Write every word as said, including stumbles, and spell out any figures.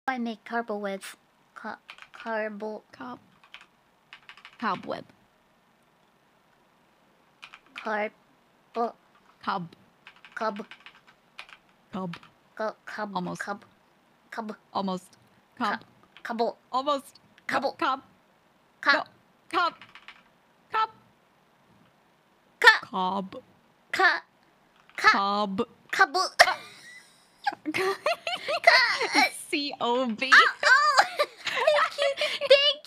I make cobwebs. Co carbo. Cob. Cobweb. Carb. Cob. Cub. Cub. Co cub. Almost. Cub. Cub. Almost. Cob. Cubble. Almost. Cubble. Cob. Cob. No. Cob. Cob. Cob. Cob. Cob. Cob. Cubble. C O B. Oh, oh. Thank you. Thank